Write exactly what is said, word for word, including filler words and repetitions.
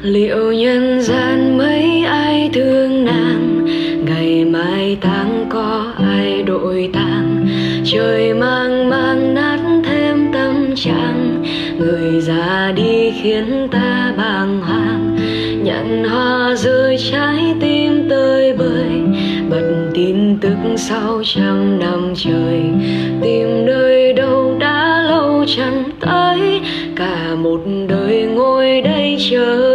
Liệu nhân gian mấy ai thương nàng, ngày mai tang có ai đội tang. Trời mang mang nát thêm tâm trạng, người già đi khiến ta bàng hoàng. Nhận hoa rơi trái tim tơi bời, bật tin tức sau trăm năm trời. Tìm nơi đâu đã lâu chẳng tới, cả một đời ngồi đây chờ.